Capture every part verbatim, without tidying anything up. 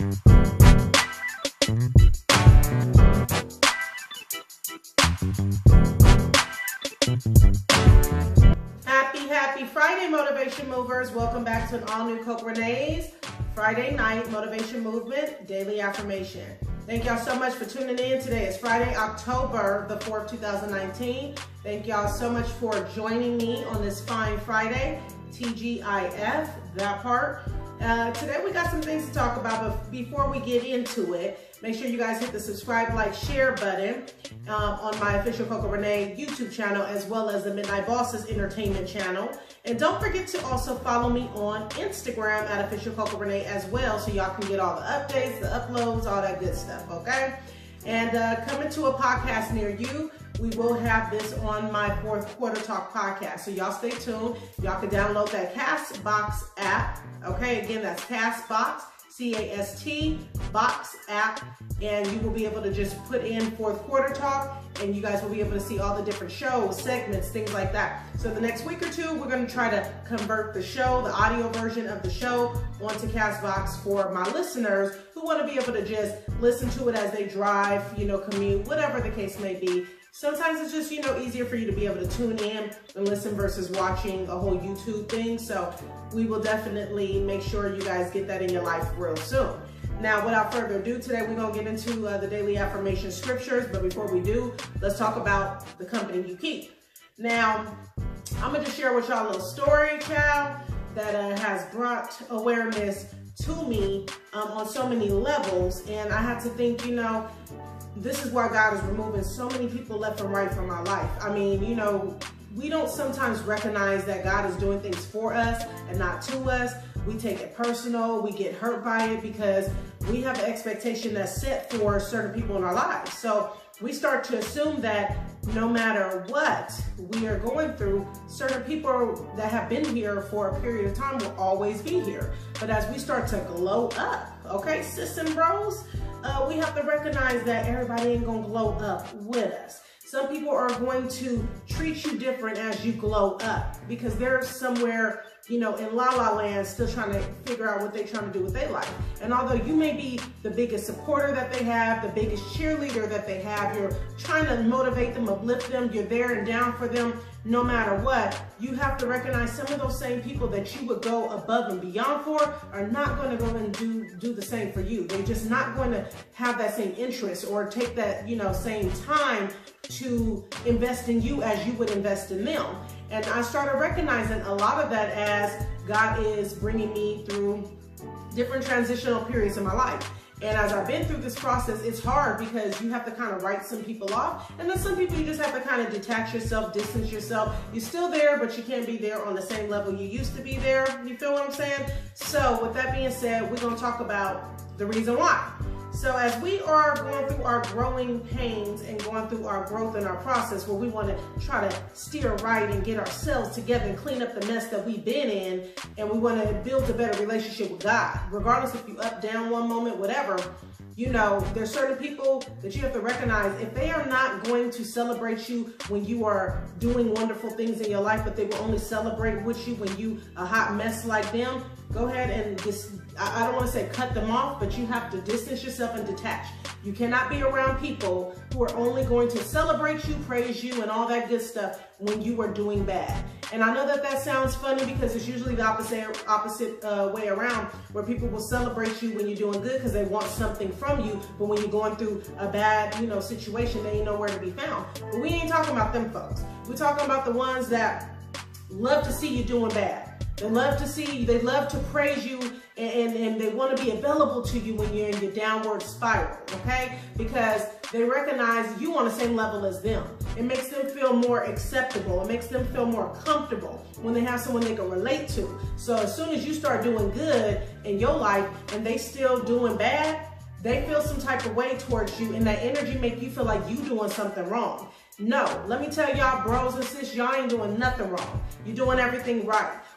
Happy, happy Friday, Motivation Movers. Welcome back to an all-new Coco Renee's Friday Night Motivation Movement Daily Affirmation. Thank y'all so much for tuning in. Today is Friday, October the fourth, two thousand nineteen. Thank y'all so much for joining me on this fine Friday, T G I F, that part. Uh, today we got some things to talk about, but before we get into it, make sure you guys hit the subscribe, like, share button um, on my official Coco Renee YouTube channel, as well as the Midnight Bosses Entertainment channel. And don't forget to also follow me on Instagram at official Coco Renee as well, so y'all can get all the updates, the uploads, all that good stuff, okay? And uh, coming to a podcast near you, we will have this on my fourth quarter talk podcast. So y'all stay tuned. Y'all can download that Castbox app. Okay, again, that's Castbox, C A S T, Box app. And you will be able to just put in fourth quarter talk, and you guys will be able to see all the different shows, segments, things like that. So the next week or two, we're going to try to convert the show, the audio version of the show, onto Castbox for my listeners who want to be able to just listen to it as they drive, you know, commute, whatever the case may be. Sometimes it's just, you know, easier for you to be able to tune in and listen versus watching a whole YouTube thing. So we will definitely make sure you guys get that in your life real soon. Now, without further ado, today we're going to get into uh, the daily affirmation scriptures. But before we do, let's talk about the company you keep. Now, I'm going to share with y'all a little story, child, that uh, has brought awareness to me um, on so many levels. And I had to think, you know, this is why God is removing so many people left and right from our life. I mean, you know, we don't sometimes recognize that God is doing things for us and not to us. We take it personal. We get hurt by it because we have an expectation that's set for certain people in our lives. So we start to assume that no matter what we are going through, certain people that have been here for a period of time will always be here. But as we start to glow up, okay, sis and bros, uh, we have to recognize that everybody ain't gonna glow up with us. Some people are going to treat you different as you glow up because they're somewhere, you know, in la la land still trying to figure out what they're trying to do with their life. And although you may be the biggest supporter that they have, the biggest cheerleader that they have, you're trying to motivate them, uplift them, you're there and down for them, no matter what, you have to recognize some of those same people that you would go above and beyond for are not going to go and do, do the same for you. They're just not going to have that same interest or take that, you know, same time to invest in you as you would invest in them. And I started recognizing a lot of that as God is bringing me through different transitional periods in my life. And as I've been through this process, it's hard because you have to kind of write some people off. And then some people you just have to kind of detach yourself, distance yourself. You're still there, but you can't be there on the same level you used to be there. You feel what I'm saying? So with that being said, we're going to talk about the reason why. So as we are going through our growing pains and going through our growth in our process where we want to try to steer right and get ourselves together and clean up the mess that we've been in, and we want to build a better relationship with God, regardless if you up, down one moment, whatever, you know, there's certain people that you have to recognize if they are not going to celebrate you when you are doing wonderful things in your life, but they will only celebrate with you when you a hot mess like them, go ahead and just, I don't want to say cut them off, but you have to distance yourself and detach. You cannot be around people who are only going to celebrate you, praise you, and all that good stuff when you are doing bad. And I know that that sounds funny because it's usually the opposite opposite uh, way around, where people will celebrate you when you're doing good because they want something from you, but when you're going through a bad, you know, situation, they ain't nowhere to be found. But we ain't talking about them folks. We're talking about the ones that love to see you doing bad. They love to see you, they love to praise you, and, and they want to be available to you when you're in your downward spiral, okay? Because they recognize you on the same level as them. It makes them feel more acceptable. It makes them feel more comfortable when they have someone they can relate to. So as soon as you start doing good in your life and they still doing bad, they feel some type of way towards you, and that energy make you feel like you doing something wrong. No, let me tell y'all, bros and sis, y'all ain't doing nothing wrong. You're doing everything right.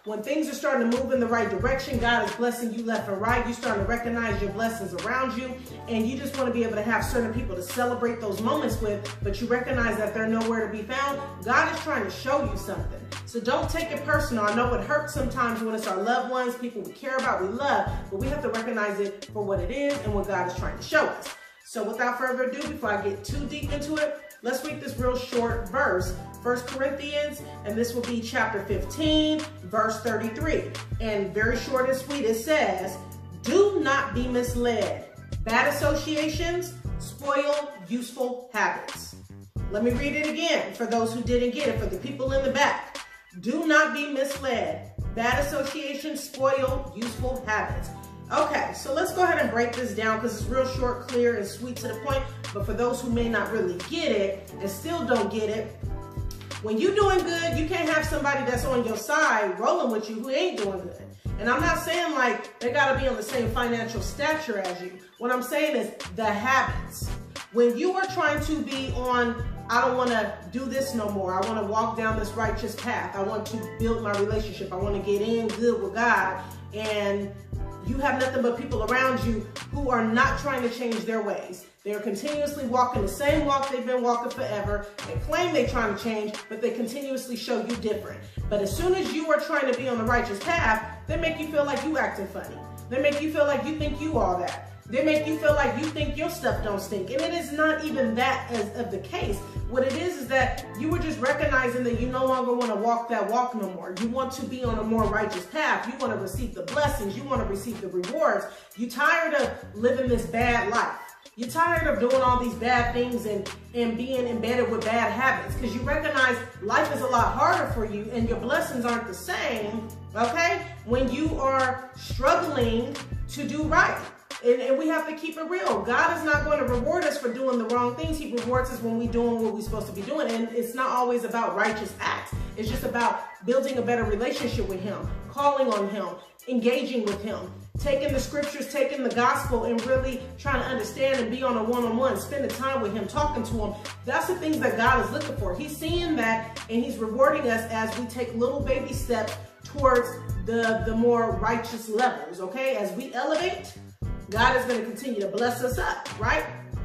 When things are starting to move in the right direction, God is blessing you left and right. You're starting to recognize your blessings around you, and you just want to be able to have certain people to celebrate those moments with, but you recognize that they're nowhere to be found. God is trying to show you something. So don't take it personal. I know it hurts sometimes when it's our loved ones, people we care about, we love, but we have to recognize it for what it is and what God is trying to show us. So without further ado, before I get too deep into it, let's read this real short verse, First Corinthians, and this will be chapter fifteen, verse thirty-three. And very short and sweet, it says, "Do not be misled. Bad associations spoil useful habits." Let me read it again for those who didn't get it, for the people in the back. Do not be misled. Bad associations spoil useful habits. Okay, so let's go ahead and break this down because it's real short, clear, and sweet to the point. But for those who may not really get it and still don't get it, when you're doing good, you can't have somebody that's on your side rolling with you who ain't doing good. And I'm not saying like they gotta be on the same financial stature as you. What I'm saying is the habits. When you are trying to be on, I don't wanna do this no more. I wanna walk down this righteous path. I want to build my relationship. I wanna get in good with God. And you have nothing but people around you who are not trying to change their ways. They're continuously walking the same walk they've been walking forever. They claim they're trying to change, but they continuously show you different. But as soon as you are trying to be on the righteous path, they make you feel like you acting funny. They make you feel like you think you all that. They make you feel like you think your stuff don't stink. And it is not even that as of the case. What it is is that you were just recognizing that you no longer want to walk that walk no more. You want to be on a more righteous path. You want to receive the blessings. You want to receive the rewards. You're tired of living this bad life. You're tired of doing all these bad things and, and being embedded with bad habits because you recognize life is a lot harder for you and your blessings aren't the same, okay, when you are struggling to do right. And, and we have to keep it real. God is not going to reward us for doing the wrong things. He rewards us when we're doing what we're supposed to be doing. And it's not always about righteous acts. It's just about building a better relationship with Him, calling on Him, engaging with Him, taking the scriptures, taking the gospel, and really trying to understand and be on a one-on-one, spending time with Him, talking to Him. That's the things that God is looking for. He's seeing that, and He's rewarding us as we take little baby steps towards the, the more righteous levels, okay? As we elevate, God is going to continue to bless us up, right?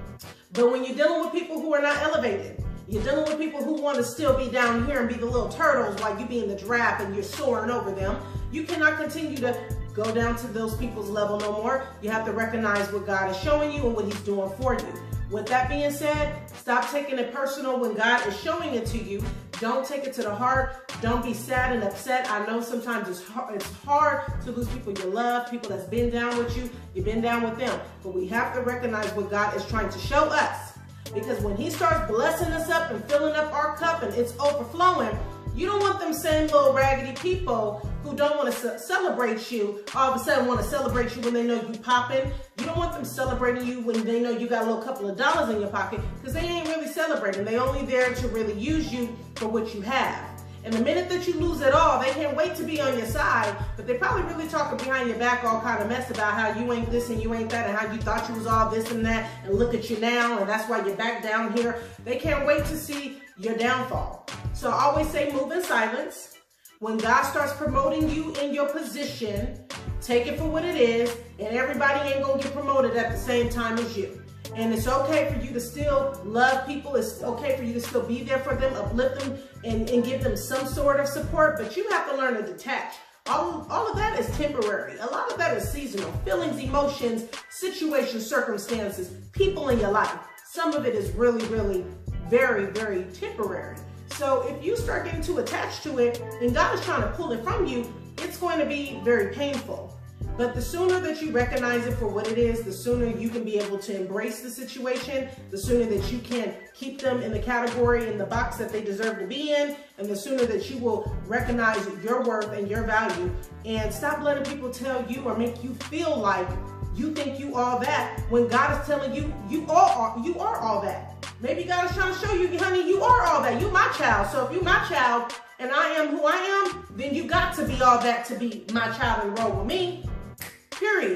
But when you're dealing with people who are not elevated, you're dealing with people who want to still be down here and be the little turtles while you being the giraffe and you're soaring over them, you cannot continue to go down to those people's level no more. You have to recognize what God is showing you and what He's doing for you. With that being said, stop taking it personal when God is showing it to you. Don't take it to the heart. Don't be sad and upset. I know sometimes it's hard, it's hard to lose people you love, people that's been down with you. You've been down with them. But we have to recognize what God is trying to show us. Because when He starts blessing us up and filling up our cup and it's overflowing, you don't want them same little raggedy people who don't want to celebrate you, all of a sudden want to celebrate you when they know you popping. You don't want them celebrating you when they know you got a little couple of dollars in your pocket, because they ain't really celebrating. They only there to really use you for what you have. And the minute that you lose it all, they can't wait to be on your side, but they probably really talking behind your back all kind of mess about how you ain't this and you ain't that and how you thought you was all this and that, and look at you now, and that's why you're back down here. They can't wait to see your downfall. So I always say move in silence. When God starts promoting you in your position, take it for what it is, and everybody ain't gonna get promoted at the same time as you. And it's okay for you to still love people. It's okay for you to still be there for them, uplift them, and, and give them some sort of support, but you have to learn to detach. All, all of that is temporary. A lot of that is seasonal. Feelings, emotions, situations, circumstances, people in your life. Some of it is really, really very, very temporary. So if you start getting too attached to it and God is trying to pull it from you, it's going to be very painful. But the sooner that you recognize it for what it is, the sooner you can be able to embrace the situation, the sooner that you can keep them in the category, in the box that they deserve to be in, and the sooner that you will recognize your worth and your value, and stop letting people tell you or make you feel like you think you all that when God is telling you you are, you are all that. Maybe God is trying to show you, honey, you are all that. You my child. So if you my child and I am who I am, then you got to be all that to be my child and roll with me. Period.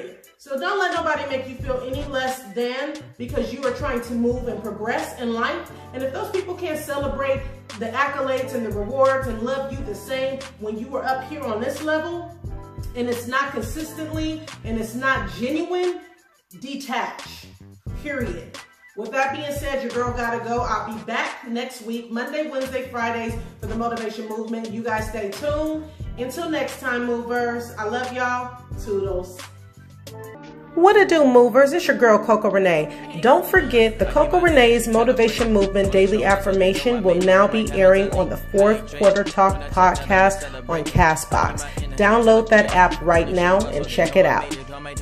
So don't let nobody make you feel any less than because you are trying to move and progress in life. And if those people can't celebrate the accolades and the rewards and love you the same when you were up here on this level, and it's not consistently and it's not genuine, detach, period. With that being said, your girl gotta go. I'll be back next week, Monday, Wednesday, Fridays for the Motivation Movement. You guys stay tuned. Until next time, movers. I love y'all. Toodles. What it do, movers? It's your girl, Coco Renee. Don't forget, the Coco Renee's Motivation Movement Daily Affirmation will now be airing on the Fourth Quarter Talk podcast on Castbox. Download that app right now and check it out.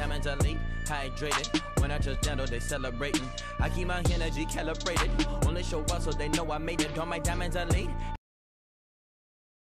When I touch down, they celebrating. I keep my energy calibrated. Only show up so they know I made it. All my diamonds are late.